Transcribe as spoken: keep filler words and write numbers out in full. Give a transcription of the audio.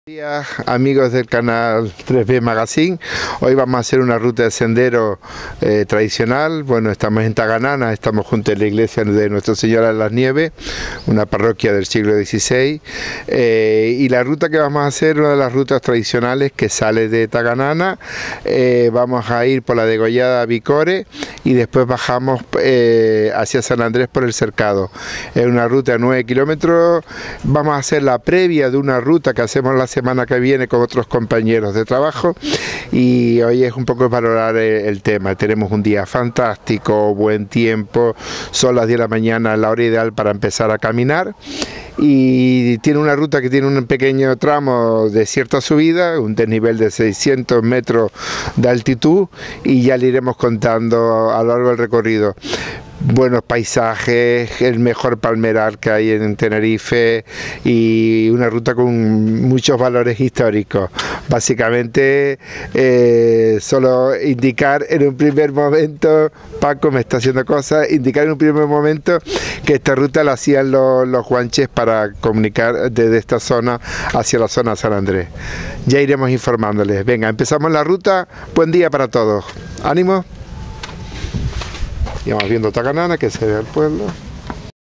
Buenos días, amigos del canal tres B Magazine. Hoy vamos a hacer una ruta de sendero eh, tradicional. Bueno, estamos en Taganana, estamos junto a la iglesia de Nuestra Señora de las Nieves, una parroquia del siglo dieciséis, eh, y la ruta que vamos a hacer, una de las rutas tradicionales que sale de Taganana. Eh, vamos a ir por la degollada Bicore y después bajamos eh, hacia San Andrés por el Cercado. Es una ruta de nueve kilómetros. Vamos a hacer la previa de una ruta que hacemos la semana que viene con otros compañeros de trabajo, y hoy es un poco valorar el, el tema. Tenemos un día fantástico, buen tiempo, son las diez de la mañana, la hora ideal para empezar a caminar, y tiene una ruta que tiene un pequeño tramo de cierta subida, un desnivel de seiscientos metros de altitud, y ya le iremos contando a lo largo del recorrido. Buenos paisajes, el mejor palmerar que hay en Tenerife y una ruta con muchos valores históricos. Básicamente, eh, solo indicar en un primer momento, Paco me está haciendo cosas, indicar en un primer momento que esta ruta la hacían los, los guanches para comunicar desde esta zona hacia la zona de San Andrés. Ya iremos informándoles. Venga, empezamos la ruta. Buen día para todos. ¡Ánimo! Y vamos viendo Taganana, que se ve el pueblo.